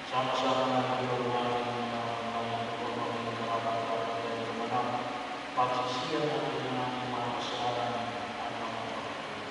Sama-sama natin yung ating mga karapat-dapat at gumanap. Pagsisiyan natin ang ating mga kasalanan at mga pagkakulang.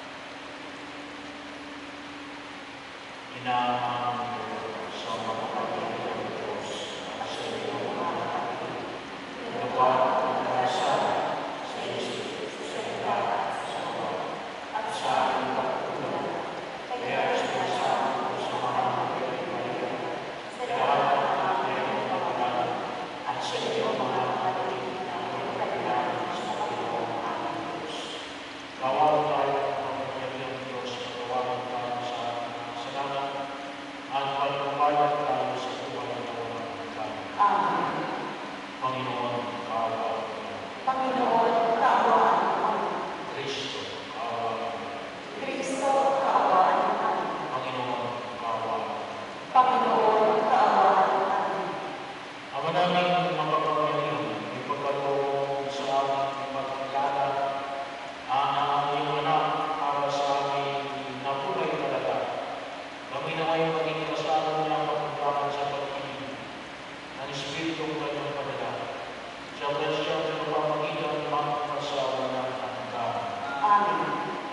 Inaaman ko sa mapapagpalit ng Diyos at sa iyong mga kapatid. Lugar at karasal sa Jessie, sa iba't sa kawan, at sa ating pagkulang. Kaya sinasabi ko sa mga kapitbayan, sa lahat ng mga pinagpapagalan at sa iyong mga kapatid na pinagpapagalan sa Panginoon aming Diyos. Kawal tayo ng pagpapalit ng Diyos, patawagan tayo sa kasalanan at pagpapalit tayo sa buhay na walang hanggan. Amen. Panginoon, kaawaan mo. Panginoon, kaawaan mo. Kristo, kaawaan mo. Kristo, kaawaan mo. Panginoon, kaawaan mo. Panginoon, kaawaan mo. Ama namin mapapagaling, ipagkaloob sa aming pagkakala ang iyong anak para sa aming nabuhay talaga. Kami na ngayon maging kasama niya pagpuntahan sa pag-ibig ng Espiritong kanyang padala. Sa presyon sa pamamagitan ng sa walang hanggan. Amen.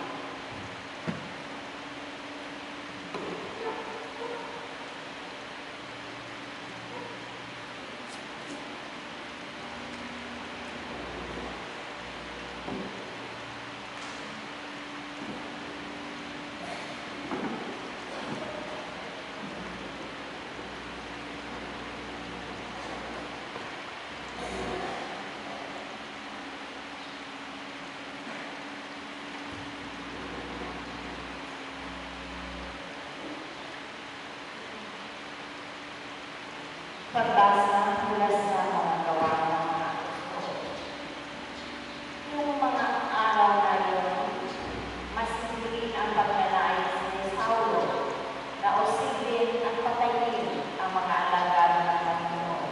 Pagbasa mula sa mga gawa ng mga apostol. Noong mga araw na yun, mas hindi ang pagnanais ni Saulo na usigin at patayin ang mga alagad ng Panginoon.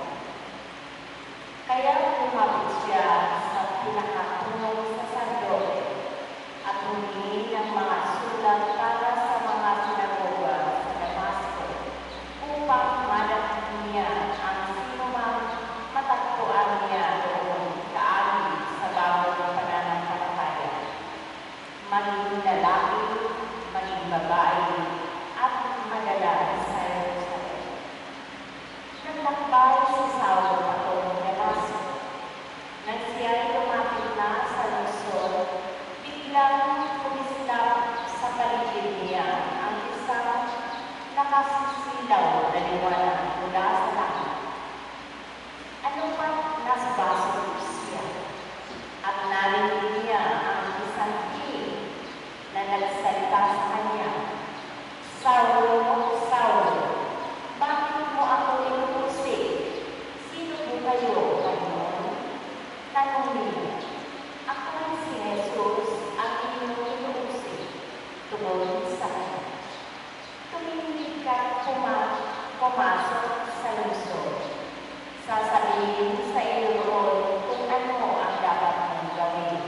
Kaya lumapit siya sa pinakapunong saserdote at humingi ng mga sulat para sa mga sinagoga sa Damasco upang madakit niya ang sinumang matagpuan niya doon kaagid sa bagong pananampalataya. Maging lalaki, maging babae, at madala sa Jerusalem. Naglakbay si Saulo patungong Damasco. Nang siya'y lumapit na sa lungsod, biglang kumislap sa paligid niya ang isang nakasisilaw na liwanag mula sa langit. Ano pa't nasa baso siya? At narinig niya ang isang tinig na nagsalita sa kanya, Saulo, Saulo, bakit mo ako inuusig? Sino po kayo, Panginoon? Tanong niya, ako ay si Jesus ang inyong inuusig. Tugon sa kanya. Tumingin ka pumasok sa lungsod. Sasabihin sa iyo roon kung ano ang dapat mong gawin.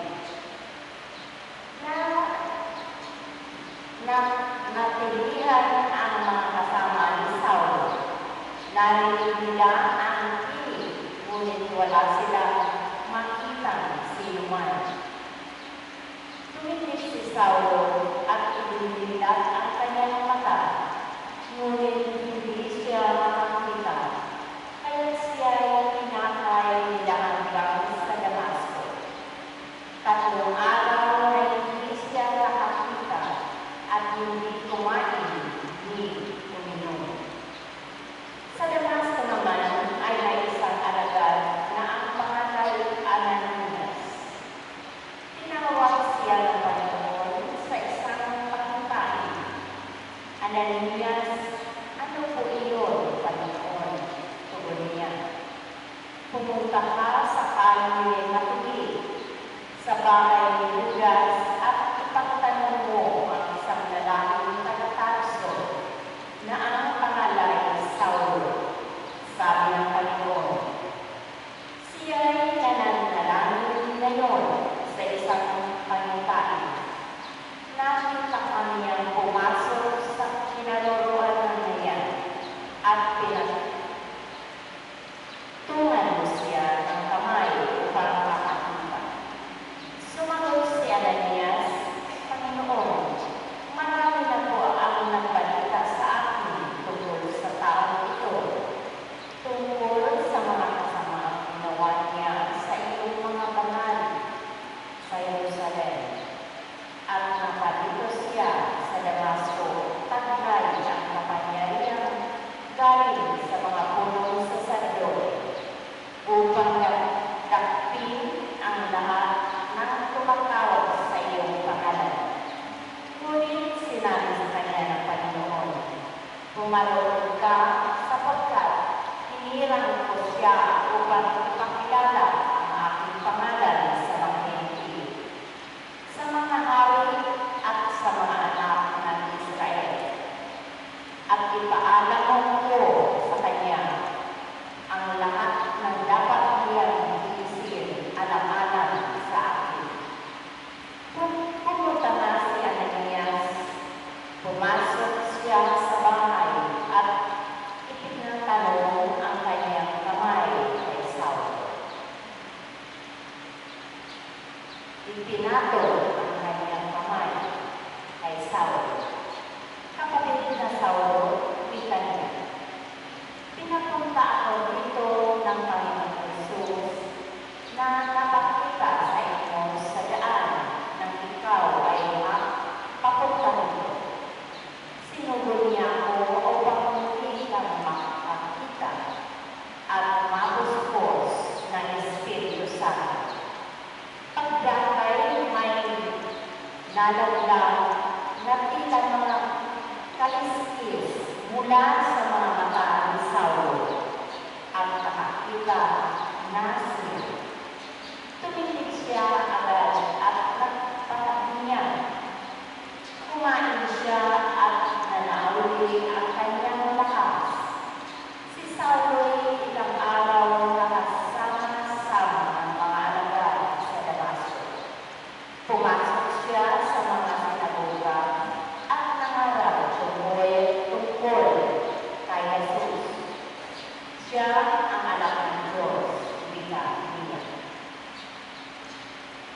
Natilihan ang mga kasama ni Saulo. Narinig nila ang tinig, ngunit wala silang makitang sino man. Tumitig si Saulo at idinilat ang kanyang mata, ngunit hindi siya makakita. Kaya siya ay pinakay nila hanggang sa Damasco. 3 araw na hindi siya nakakita at hindi kumain ni uminom. Sa Damasco naman ay may isang alagad na ang pangalan Ananias. Tinawag siya ng Panginoon sa isang pagkain. Ananias, ano po iyon, Panginoon? Tugon niya. Pumunta ka sa kalye na tubig, sa bahay ni Judas at ipagtanong mo ang isang lalaking taga-Tarso na ang pangalan ay Saulo, sabi ng Panginoon. Siya'y nananalangin ngayon sa isang pangitain. Nakita kami ang pumasok sa kinaroroan ng niya at Marunong ka sapagkat hinirang ko siya upang ipakilala ang aking pangalan sa mga Hintilo, sa mga hari at sa mga anak ng Israel. At ipaalam ko sa kanya ang lahat ng dapat niyang iisip alam-alam sa akin. Pumunta na si Ananias, pumasok siya sa bahay at ipinatanong ang kanyang kamay kay Saulo. Ipinatol ang kanyang kamay kay Saulo. Kapatid na Saulo, wika niya, pinapunta ako dito ng Panginoong Jesus na napakita sa inyo sa daan nang ikaw ay papunta nito. Sinugod niya ako upang muli kang makakita at mabuspos ng Espiritu Santo. Pagdakay may nalaglag na tila mga kaliskis mula sa mga mata ni Saulo at nakakita na siya. Tumitig siya agad at nagpatahin niya. Kumain siya at nanauli ang kanyang lakas. Si Saulo'y ilang araw nakasama-sama ang mga alagad sa Damasco. Pumasok siya sa mga sinagoga at nangarap tungkol kay Jesus. Siya ang anak ng Diyos, wika niya.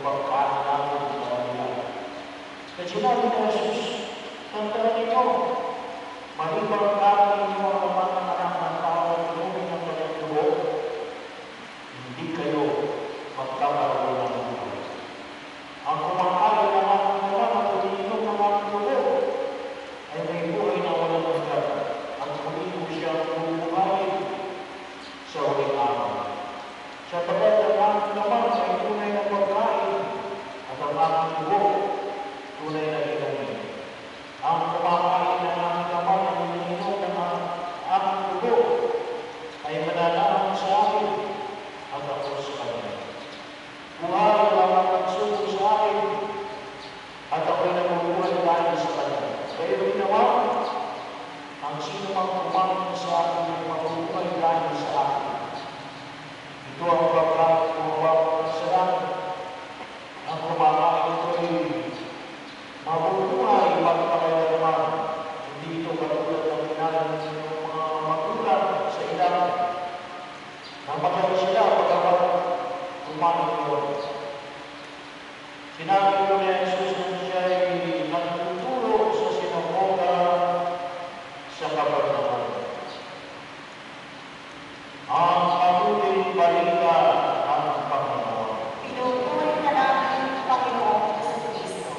pagkain namin sa kanila. Kaya sinabi ni Jesus, tandaan ninyo, malibang kami ninyo ang naman ng anak ng tao at inumin ng kanyang dugo, hindi kayo magkakaroon ng buhay. Ang kumakain ng aking naman at umiinom ng aking dugo ay may buhay na walang hanggan at muli mo siyang bubuhayin sa huling araw. Sapagkat ang aking naman ay tunay na pagkain at ang aking dugo tunay na inumin. Ang kumakain ng aking naman at umiinom ng aking dugo ay mananahan sa akin at ako sa kanya. Buhay ang magsugo sa akin at ako'y nabubuhay dahil sa kanya. Kaya ginawa ang sino mang kumain sa akin ay mabubuhay dahil sa akin. Ito ang pagkain ng bawat sa langit. Ang kumakain ito ay mabubuhay pagpakailanman. Hindi ito katulad ng kinain ng mga magulang sa ilang. Namatay sila pagkakat kumain ito. Sinabi ko ni Jesus na siya ay nagtuturo sa sinagoga sa Kapernaum. Ang mabuting balita ng Panginoon. Pinupuri ka namin, Panginoon sa Kristo.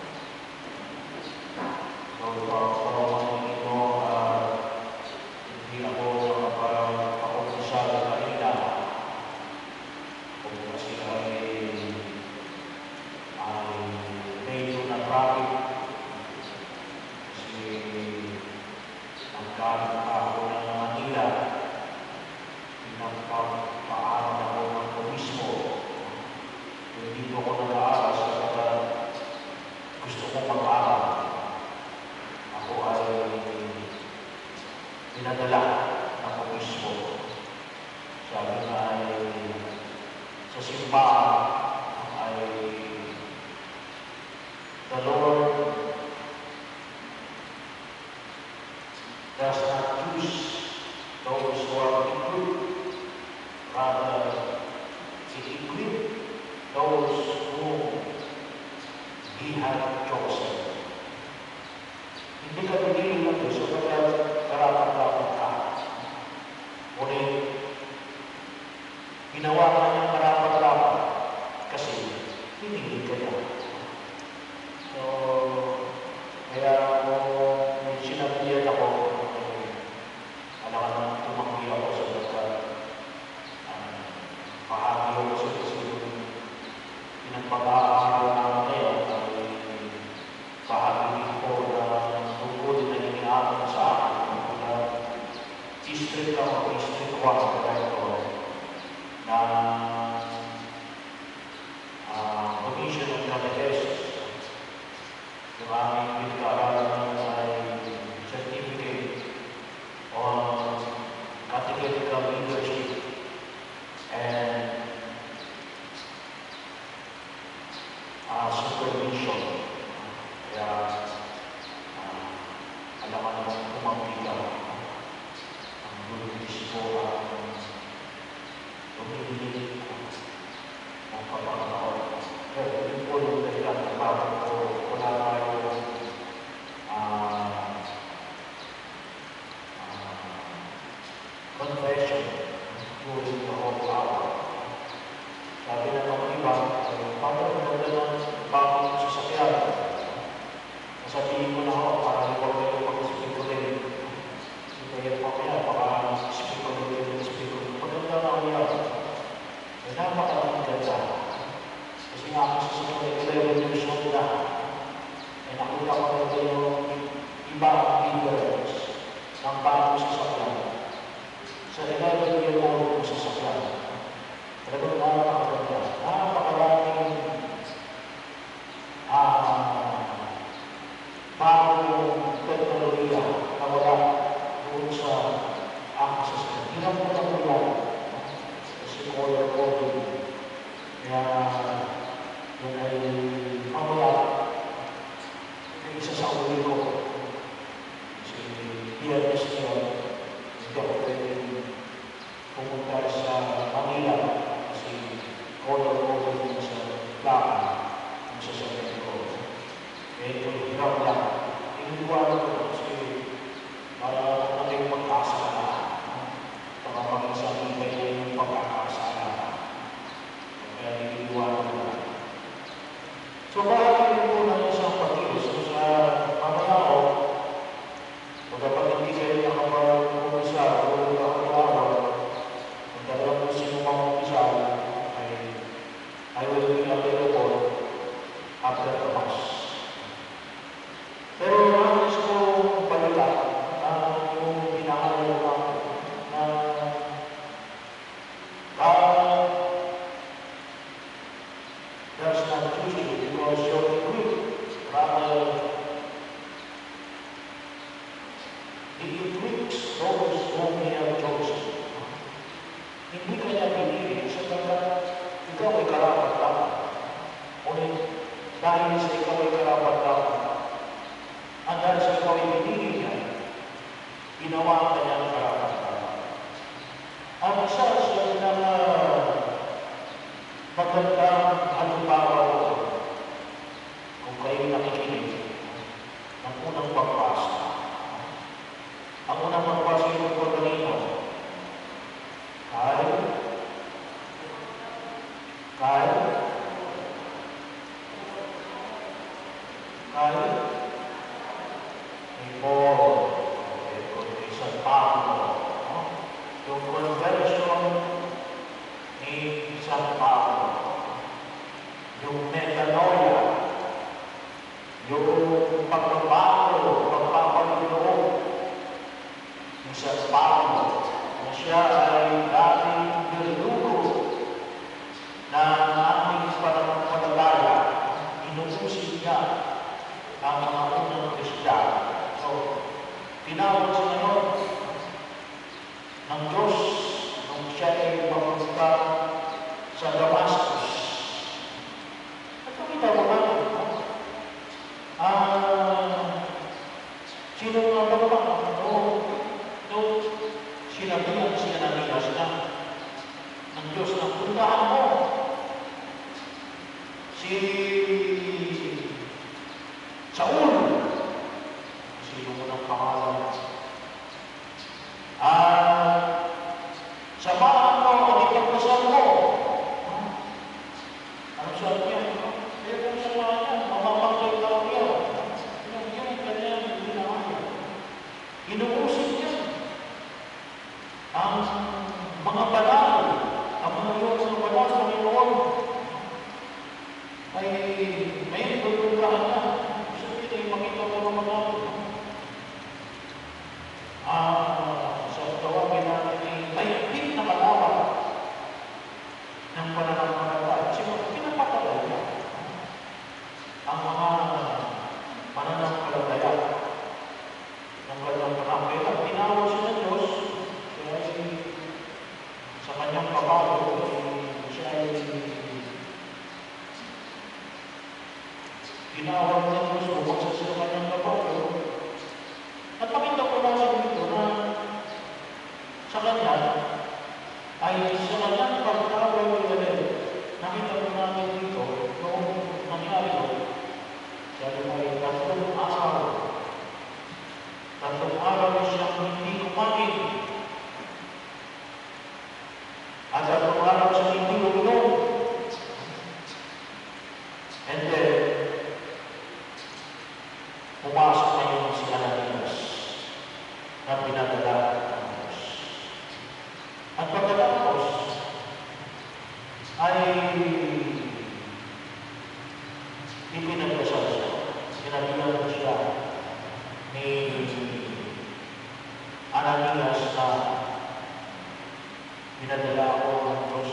Pagpapalaman ito hindi ako nakapag-pakunsala kanina. Kung kasi ay medyo na traffic kasi nagkaroon ako ng Manila. Pinagpapaaral ako ng turismo. Hindi ko nag-aaral sapagkat gusto kong mag-aaral. Ako ay pinadala ng turismo. Sabi nga ay sa simbahan ay the Lord does not choose those who are equipped, rather He equipped those whom He had chosen. Hindi ka pinili ng Diyos sapagkat karapat-dapat ka. Ngunit ginawa ka niyang karapat-dapat kasi pinili ka niya. So, kaya may sinabihan ako, alam ka nang tumanggi ako sapagkat pahagi ako sa kasi pinagpag-aaral namin ngayon ay bahagi ko na tungkol na iniamin sa akin na District ako, District 1 na Commission of Catechesis. Yung aming pinag-aaralan ay Certificate on Catechetical Leadership and Supervision. Kaya alam ka naman kumampiga ang lulis mo ang tumili ng kapakataon. Kaya yun po yung dahilan ng bakit ko wala tayong confession during the whole hour. Sabi na ng iba, paano maganda ng bagong sasakyan? Sabihin ko na ako, para huwag kayo mag-speak ulit. Kaya pa kaya, baka speak ulit, speak ulit. Maganda na ako yan. Kaya napakalang ganda. Kasi nga ako sa 11 years old na. Ay nakita ko na yung iba ang difference ng bagong sasakyan. Sa 11 years old ng sasakyan. Talagang napakaganda. Napakaraming bagong teknolohiya na wala doon sa aking sasakyan. Hinap ko lang yan. Kasi color coding. Kaya yun ay mamaya yung isa sa uli ko. Kasi PRS niya, hindi ako pwede pumunta sa Manila kasi medyo hirap lang. Iniwanan ko kasi para natin magkasala. Baka mag-isang iba yung pagkakasala. Kaya iniwanan ko. So, bahagi po ng isang pag-iwas ko sa mamaya ko, kapag hindi kayo nakapag-umisa o nakapag-awa, kung talagang kung sino mang umisa, I will be available after the Mass. Pero nais ko balita yung pinakalayo ko na that's not true because you're weak. Rather, it equips those whom He has chosen. Hindi kanya pinili sapagkat ikaw ay karapat-dapat. Ngunit dahil sa ikaw ay karapat-dapat, at dahil sa ikaw ay pinili niya, ginawa ka niya ng karapat-dapat. Ang isa sa mga magandang halimbawa kung kayo nakikinig ng unang pagbasa. Ang unang pagbasa yung pagkanino ni Paul, kay San Pablo, yung conversion ni San Pablo, yung metanoia, yung pagbabago, pagpapaloob ni San Pablo, na siya ay dating nilugo na aming pananampalataya, inuusin niya ang mga unang Kristiyano. So, tinawag siya ngayon ng Diyos nung siya ay mapunta sa Damascus. At pakita mo natin, sino nga ba nung sinabihan siya ng Diyos ng Diyos na puntahan mo si Saul. Sino mo ng pangalan? Samahan mo ang ipagdasal mo. Ano sabi niya? Kaya kung samahan niya, mamapagkay tao niya. Yung kanyang ginawa niya. Inuusip niya ang mga banal, ang mga Diyos ng banal sa Panginoon ay may tutulungan na. Gusto kita yung makita ko naman natin. Sa tawagin natin ay mahigpit na kalaban ng pananampalataya. Kasi pinapatagal niya ang mga pananampalataya ng kanyang pananampalataya. Tinawag siya ng Diyos kaya sa kanyang pabago siya ay tinawag ng Diyos bumagsak sa kanyang pabago. At pakita ko natin dito na sa kanya ay sa kanyang pagtawag nakita ko natin dito noong nangyari ko. Sabi mo ay tatlong araw siyang hindi kumain. At tatlong araw siyang hindi uminom. And then, pumasok na yung si Ananias na pinadala ng Diyos. At pagkatapos ay ipinagdasal siya. Sinabihan siya ni Ananias na pinadala ako ng Diyos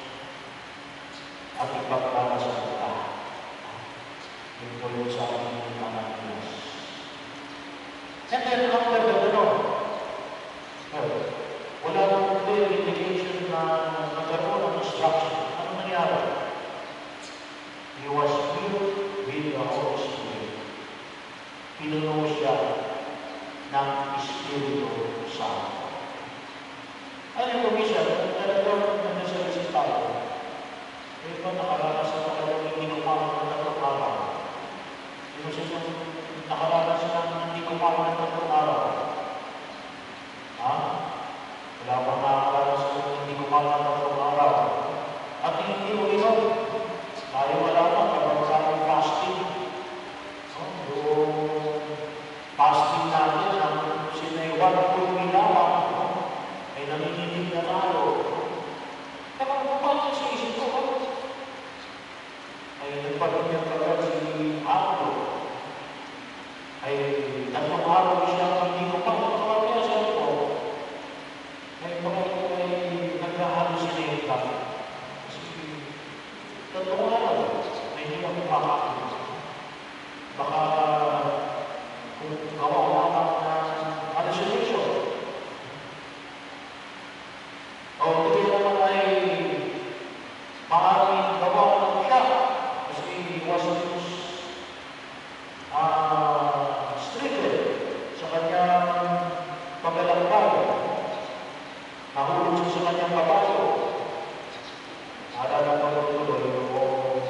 at ipagkakasal kita. Yung tuloy sa akin ni Ananias. And then after the wala nang clear indication na nagkaroon ng instruction. Ano nangyari? He was filled with the Holy Spirit. Pinuno siya ng Espiritu Santo. Ano yung commission? Talagang nagsasabi si Pablo. Ito nakaranas sa kanyang hindi kumakas na tatlong araw. Sinusunod nagpagiging kagad si Pablo. Ay 3 araw siya hindi ko pa nakakapya sa ito. Ay bakit ay naghahalusinate ka? Kasi 3 araw ay hindi ako makakapya. Baka kung gawa lang ng hallucination. O hindi naman ay maaaring gawa lang siya. Kasi he was stricken sa kanyang paglalakbay. Nahulog siya sa kanyang kabayo. Ada na pagtuloy o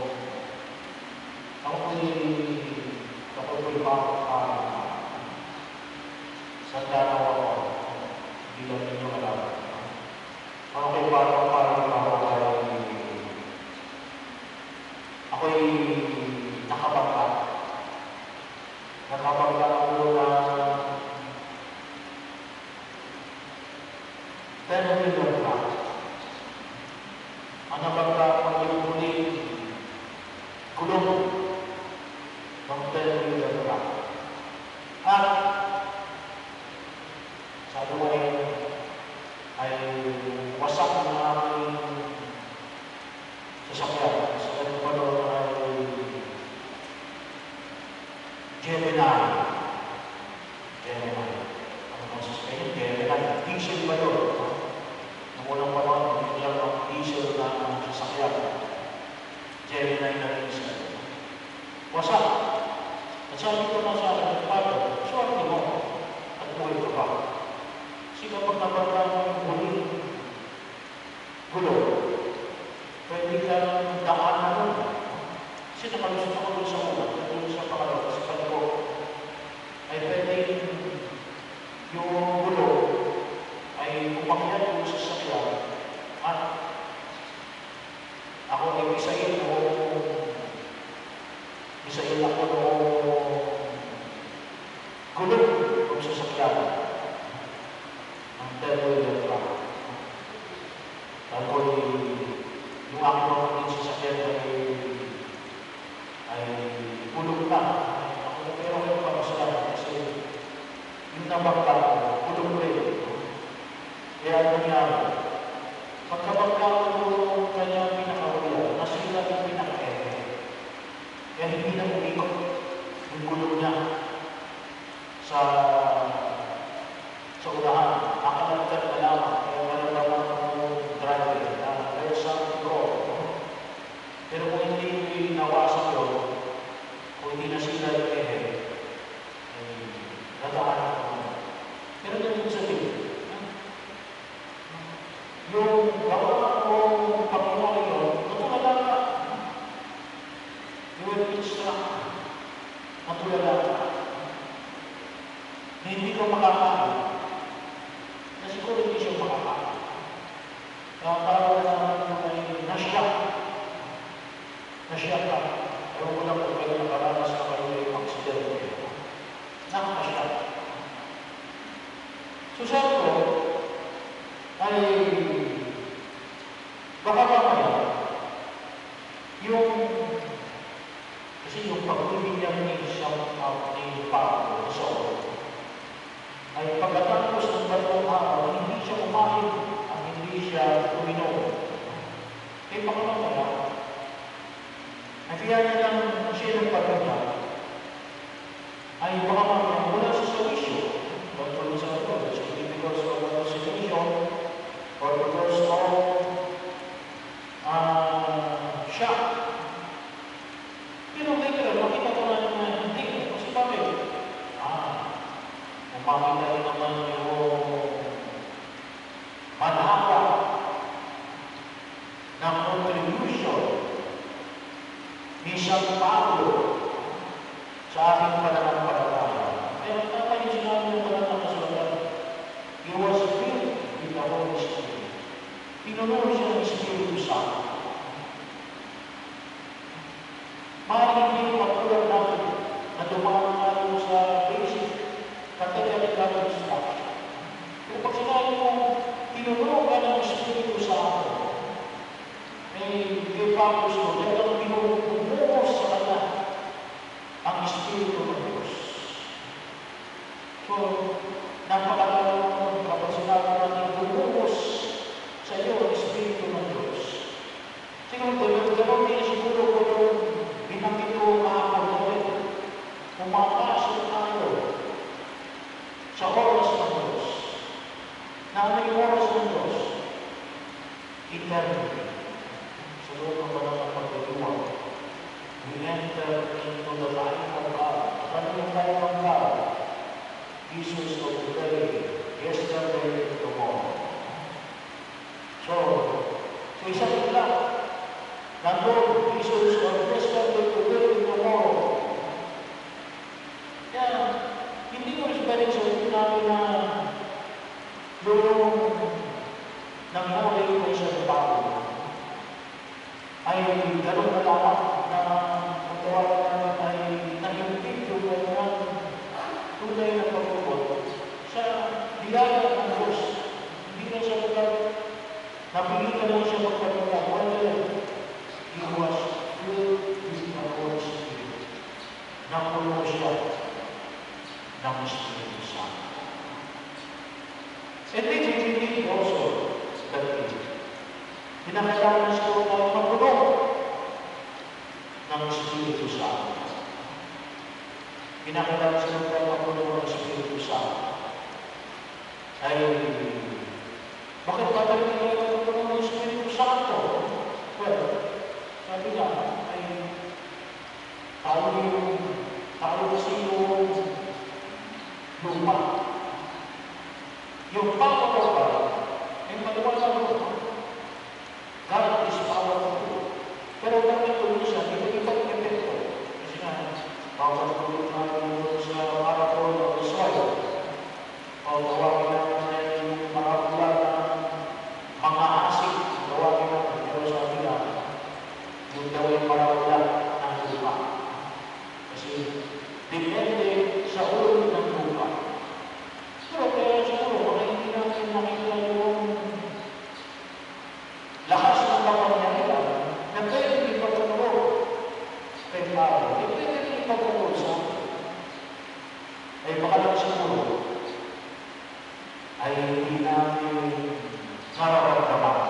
ako'y pa sa dalawa ko. Hindi lang ninyo alam. Ako'y ako'y nakabangga. Nakabangga ako na 10 million na. Ang nabangga ako yung huling gulong ng 10 million na. At sabi ko ay wasak na aming sasakyan. Sa ganun pa doon ay Gemini. Ano ang sasakyan? Gemini. Diesel ba yun? Nung unang panahon, hindi lang ang diesel na sasakyan. Gemini na diesel. Wasak. At sabi ko na sa akin, Father, swerte mo at buhay ka pa. Kasi kapag nabangga mo yung huling gulong, pwede kang daanan nun. Kasi nakalusot ako doon sa una, doon sa pangalawa, kasi pag ko, ay pwede yung gulong ay umakyat doon sa sakyan at ako ay isayin ako noong gulong doon sa sakyan. Ang terwil lang. Tapos yung ako naman din sa sakyan ay pulog na. Pero ako yung kapasalamat kasi yung nabangga ko, pulog rin. Kaya nangyari, pagkabangga ko yung kanyang pinakawala, nasila yung pinaka-ere. Kaya hindi na umikot yung gulong niya sa unahan. Nakalagkat na lamang, kaya wala naman yung driver na there's something wrong. Pero kung hindi nawasan yun, kung hindi nasila yung ehe, nadaan ako. Pero ganun sabihin, yung gawa ko Panginoon yun, natulala ka. You will instruct. Natulala ka. Na hindi ko makakain. Na siguro hindi siya makakain. Kaya parang naman ay nasya. Nasya ka. Ewan ko lang kung kayo nakaranas na kayo yung accident. Nakasya. So sabi ko, ay baka mamaya kasi yung pagbibigyan ni Pablo sa ay pagkatapos ng 2 araw, hindi siya kumain at hindi siya uminom. Eh pakamamaya, kaya niya lang siya ng pagkata ay baka mamaya wala sa solution. But for example, it's because of the situation or because of shock. Pero later, makita ko na hindi. Kasi bakit? Makita rin naman yung manhaka ng contribution ni San Pablo sa aking pananampalataya. Kaya tama yung sinabi ng pananampalataya. He was filled with the Holy Spirit. Pinuno siya ng Espiritu Santo. Maaaring hindi matulad natin na dumaan tayo sa basic categorical instruction. Kung pag sinabi mo, pinuno ka ng Espiritu Santo, may purpose mo, dahil ang pinuno enter into the life of God. Ano yung life of God? Jesus of today, yesterday, and tomorrow. So isang bigla, nandun, Jesus of yesterday, today, and tomorrow. Kaya, hindi ko isipin sa namin na yung nangyari ko isang tao ay ganun na lamang na magkawalan namin ay nahimpig yung kanyang tunay na pagkukot sa biyaya ng Diyos. Hindi na siya napilitan lang siya magpapagod. He was filled with the Holy Spirit. Napuno siya ng Espiritu Santo. And then we believe also that pinakailangan siguro tayo mapuno ng Espiritu Santo. Pinakailangan siguro tayo mapuno ng Espiritu Santo. Ay, bakit ba tayo pinakailangan ng Espiritu Santo? Well, sabi nga, ay tayo kasi yung lupa. Yung power of God, ay maliwanag ko. God is powerful. Pero bakit tuloy siya, hindi ibang epekto. Kasi nga, bawat tuloy natin sa parapol of the soil. O tawagin natin ay mga buwan ng mga asik. Tawagin natin, pero sabi nga, yung daw ay parawala ng lupa. Kasi depende sa ulo ng lupa. Pero kaya siguro, kung hindi natin nakita yung lakas ng kapangyarihan na pwede ipagkaroon kay Pablo, pwede ipagkaroon sa atin, ay baka lang siguro ay hindi natin nararamdaman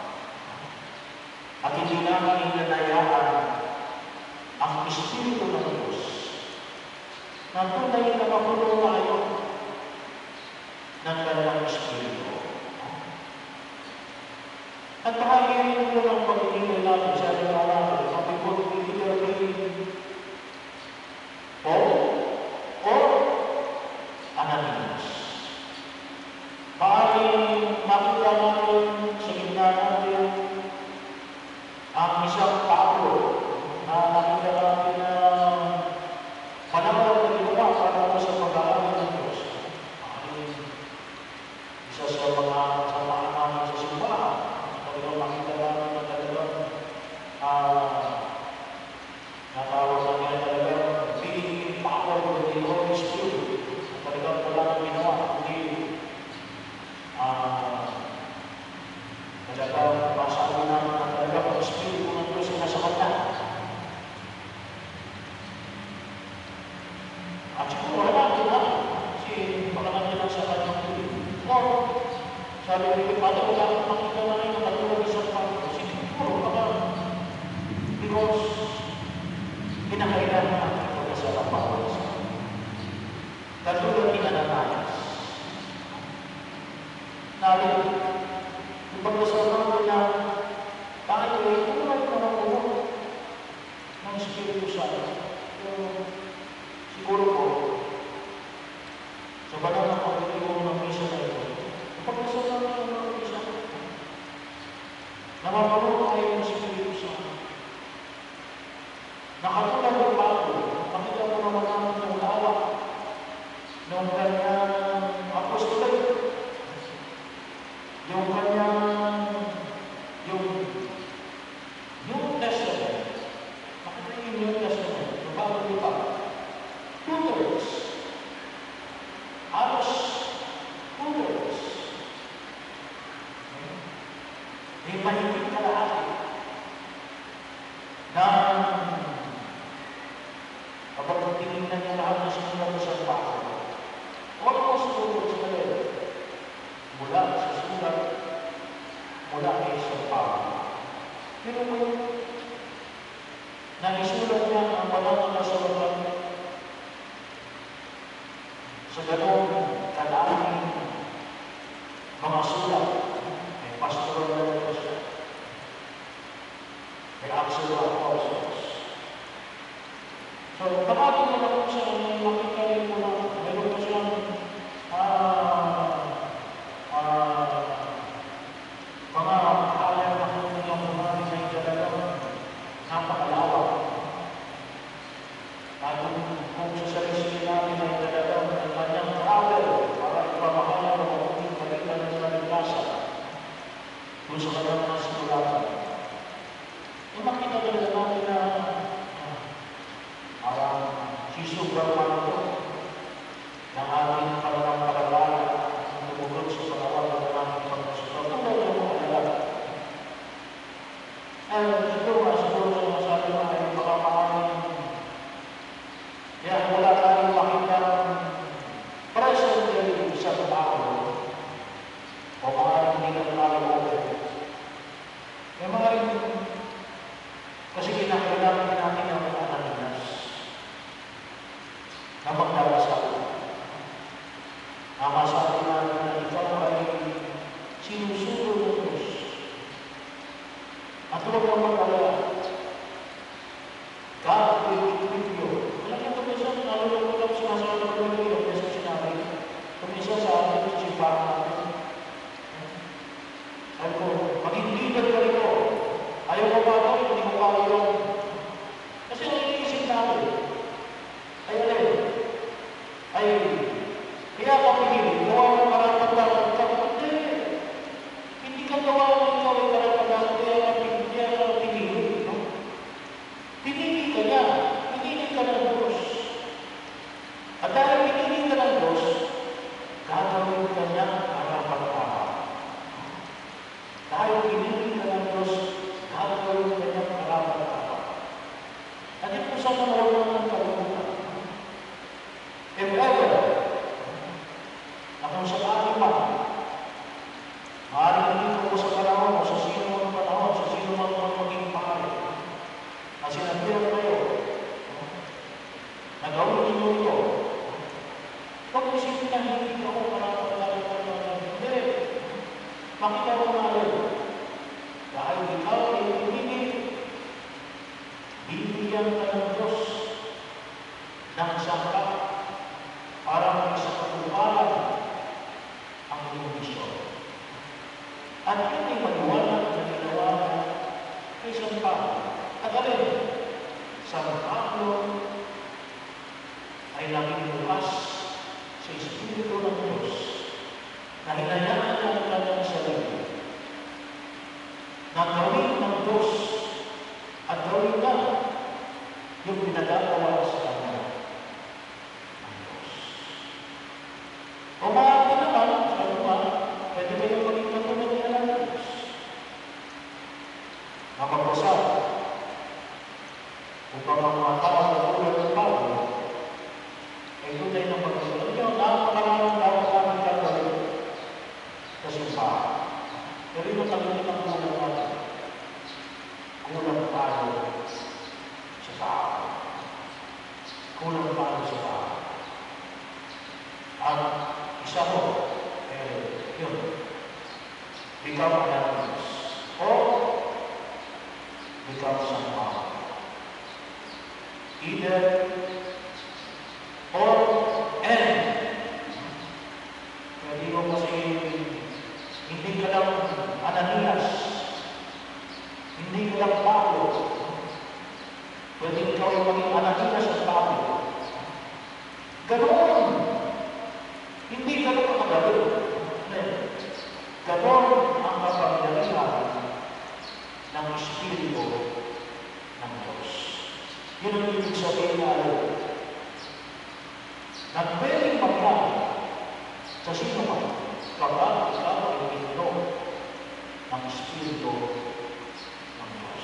at hindi natin hinanayaan ang Espiritu ng Diyos na tunay na mapuno tayo ng kanyang Espiritu. At bahagin mo ng pag-ibig natin sa ating natin, mapipot bibigyan or Ananias. Maaaring makita natin sa gitna natin ang isang Pablo na nakita natin na panahon na ginawa para sa pag-aaral ng Diyos. Isa sa mga samaan namin sa simbahan, pagkakang makita namin na talagang natawag na niya talagang being power of the Holy Spirit. Talagang wala nang ginawa, hindi talagang masabi namin na talagang ang Espiritu ng Diyos ay nasa kanya. At siguro wala din natin, kasi baka natin lang sa kanyang tuloy. Sabi ko, paano wala akong makita na rin ang katulad isang pagod? Siguro, baka because pinakailangan natin ito na sa kapawal sa akin. Katulad ni Ananias. Nabi, yung pagkasalan ko na bakit ko ito naman puno ng Espiritu Santo. Siguro po, sa banal na pagkakilong ng misa na ito, pagkasalan ko ng misa, namamalong tayo ng Espiritu Santo. Nakatulad ng Pablo, makita ko naman namin ng lawa ng kanyang apostolate, yung kanyang New Testament. Makita yung New Testament, yung bago yung Pablo. 2/3. Halos 2/3. May mahigit kalahati ng kapag tinignan niya lahat ng sinulat sa Pablo, almost 2/3 na rin mula sa sulat mula kay San Pablo. Pero kung naisulat niya ang banal na kasulatan sa ganong kalaking mga sulat, may pastoral na ito siya, may actual apostles, So, nakapin na lang sa makita rin mo na meron pa siyang mga kaya na kung yung mga ay talagang napakalawak. At kung sa sarili namin ay talagang ang kanyang travel para ipamahala ng mabuting kalitan ng naligasa doon sa kanyang mga simulatan. Makita talaga natin na parang sisubraman ito ng ating parang-paralala ang tumulog sa panawag ng aming pagkasulat. Ito ba ito mga alala? Siguro sa masabi na ay baka maraming kaya wala tayong makita present yung isang tao o maaaring hindi na tayo open. May mga rin kasi kinakailangan natin ang mga Ananias na magdarasal. Masabi natin na ikaw ay sinusunod ng Diyos. At huwag kang mag-alala. God will be with you. Alam niyo, kuminsan, nalulog ko lang sinasabi ko ng Diyos na sinabi. Kuminsan sa atin, sa sipahan natin. Sabi ko, mag-indigan ka rin ko. Ayaw ko ba ito, hindi ko kaya yung... Kasi naiisip natin. Ay, kaya ka pinili, gawa mo karapat-dapat ka. Hindi ka gawa mo ikaw ay karapat-dapat, kaya ka pinili. No? Pinili ka niya, pinili ka ng Diyos. At dahil pinili ka ng Diyos, gagawin ka niya karapat-dapat. Dahil pinili ka ng Diyos, gagawin ka niya karapat-dapat. At ito sa mga ng kalimutan. If ever, na kung sa ating maaaring hindi ko sa panahon o sa sino mang panahon, sa sino mang maging pangalan, na sinabihan kayo, na gawin ninyo ito, huwag isipin na hindi ako karapat-dapat ng hindi. Makita mo nga rin, dahil ikaw ay pinili, bibigyan ka ng Diyos ng sangka para magsakatuparan ang iyong misyon. At yun ay maliwanag na ginawa kay San Pablo. At alin, San Pablo ay naging bukas sa Espiritu ng Diyos na hinayaan niya ang kanyang sarili na gawin ng Diyos at gawin na yung pinagagawa sa kanya. O maaari naman, sa iba, pwede kayo maging katulad ni Ananias. Mapagbasa, upang ang mga tao na tulad ng Pablo, ay tunay ng pagkasalan niyo, napakaraming dapat namin gagawin sa simbahan. Pero yung tagilin ang kulang natin, kulang tayo sa tao. Kulang tayo sa tao. At isa ko, yun, become Ananias o become San Pablo. Either or and. Pwede mo kasi hindi ka lang Ananias, hindi ka lang Pablo. Pwede ikaw ay maging Ananias at Pablo. Ganoon! Hindi ganoon makagaling. Ganoon ang kapangyarihan ng Espiritu ng Diyos. Yun ang ibig sabihin na na pwedeng magkano sa sino man kapag ikaw ay ito ng Espiritu ng Diyos.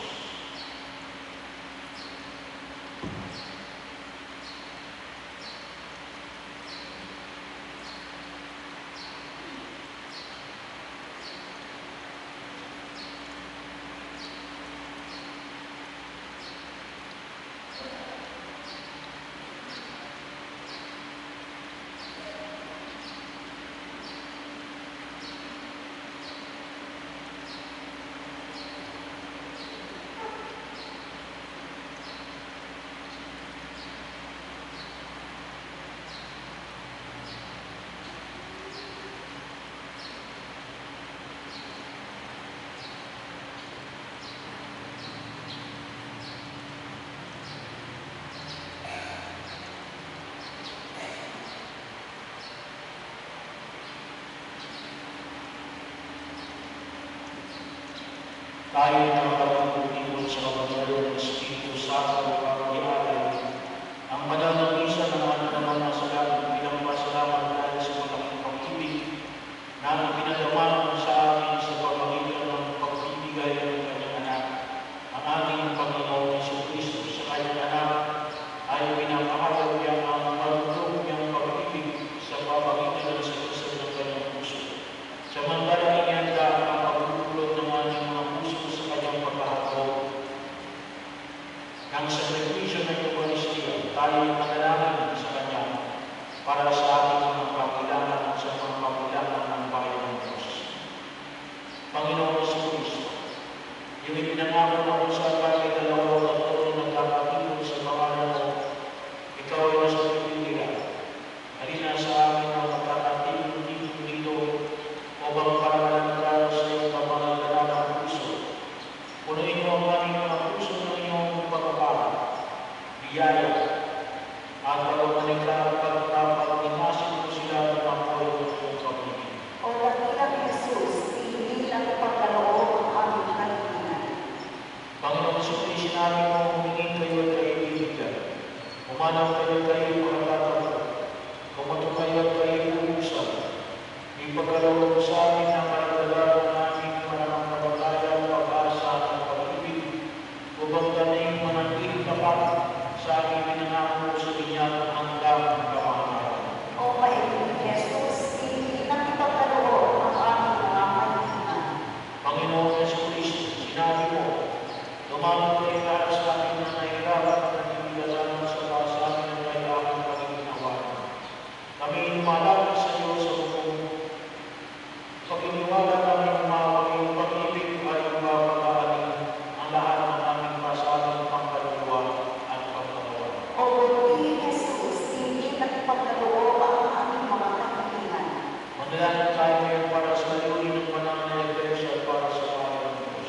Tayo na makapag-ibon sa kapangyarihan ng Espiritu Santo para i-alay ang pananagisan ng anak naman ng salamat bilang pasalamat dahil sa malaking pag-ibig na pinagdamanan sa amin sa pamamagitan ng pagbibigay ng kanyang anak. Ang ating Panginoon Jesucristo sa kanyang anak ay pinapahayag niya ang marunong niyang pag-ibig sa pamamagitan ng sagasag ng kanyang puso. Samantalang inihanda ang pagpupulot ng ating mga puso sa kanyang pagkakataon. Ng sakripisyo ng Eucharistia, tayo ay manalangin sa Kanya para sa ating mga kakilangan at sa mga kakilangan ng bayan ng Diyos. Panginoon Jesucristo, yung ipinangako na kung saan bagay dalawang at tatlo nagkakatipon sa pangalan mo, ikaw ay nasa pipiliran. Halina sa amin ang magkakatipon dito upang paramalangkara sa iyong kapangalalalang puso. Punuin mo ang aming mga puso ng iyong pagpapala, biyaya, at pagmamalikha at pagpapaglimasin mo sila ng apoy ng iyong pag-ibig. O dakilang Jesus, hindi lang ipagkaloob ang aming kalimutan. Panginoon Jesucristo, sinabi mo, humingin kayo at kaibigan. Umanaw kayo at kayo makatatawa. Kumato kayo at kayo uusap. Ipagkaloob sa amin ang maragdagan ng aming mananampalataya, pag-asa at pag-ibig, upang kami manatiling tapat sa aming pinangako sa binyag hanggang kapahamaran. O maibig Jesus, hindi lang ipagkaloob ang aming mga kalimutan. Panginoon Jesucristo, sinabi mo, tumawag kayo lahat sa akin na nahihirapan at nagbibigasan sa taas sa amin ang may aking pagiginawanan. Kami lumalapit sa iyo sa buong paginiwala namin umawag iyong pag-ibig ay mapapagaanin ang lahat ng aming pasalang pangkaluluwa at pagkakawa. O buti Jesus, hindi lang ipagkaloob ang aming mga kalimutan. Manalangin tayo ngayon para sa layunin ng banal na Iglesia at para sa bayan ng Diyos.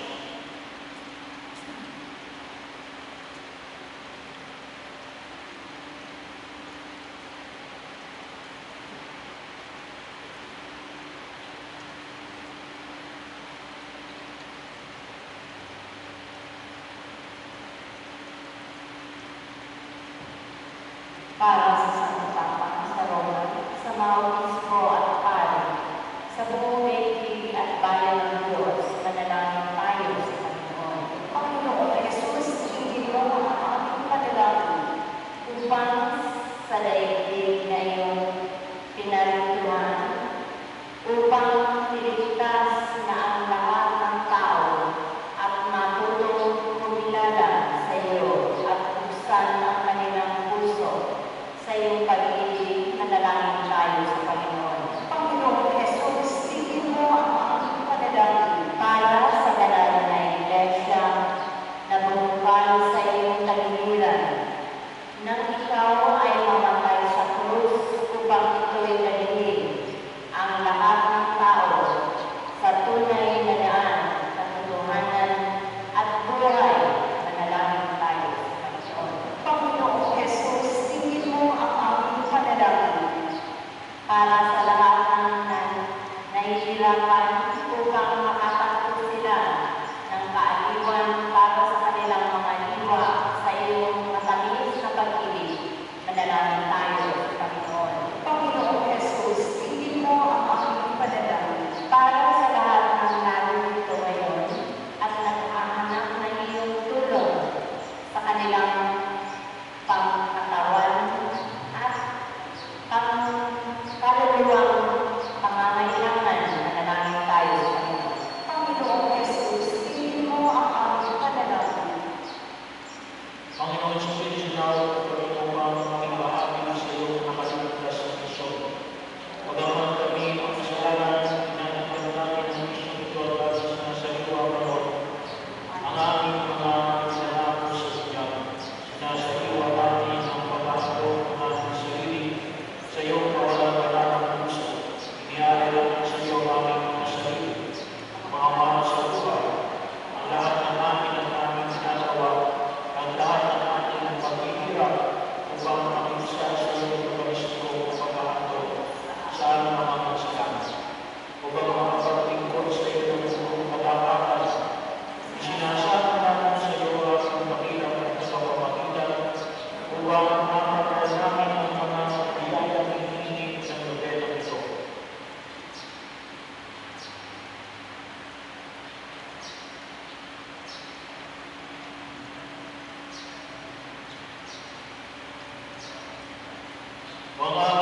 Para sa Santo Papa, sa Roma, sa mga obispo at pari, sa buong daigdig at bayan ng Diyos, manalangin tayo sa Panginoon. Panginoon Jesus, hindi mo ang aming panalangin upang sa daigdig na iyong pinarituan, upang niligtas na ang lahat ng tao at matutong kumilala sa iyo at buksan ang kanilang puso sa iyong pag-ibig, manalangin tayo sa Panginoon. Panginoon Jesus, tingin mo ang aming panalangin para sa banal na Iglesia na bumukal sa iyong tagiliran, nang ikaw ay mamatay sa krus upang ito'y nalihim ang lahat ng tao sa tunay na daan, katotohanan at buhay. Manalangin tayo sa Panginoon. Panginoon Jesus, tingin mo ang Nawa mapagdala namin ang mga biyayang hinihingi ng nobelong ito. Mga